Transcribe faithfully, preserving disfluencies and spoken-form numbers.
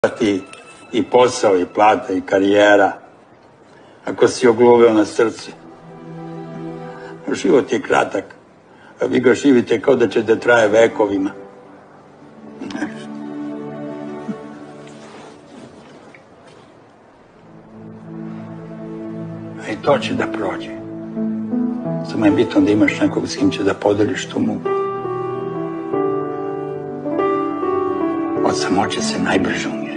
Ti i posao, i plata, i karijera, ako si ogluveo na srcu. Život je kratak, a vi ga živite kao da će da traje vekovima. A i to će da prođe. Samo je bitno da imaš nekog s kim će da podeliš tu muku. Od samoće se najbrže umire.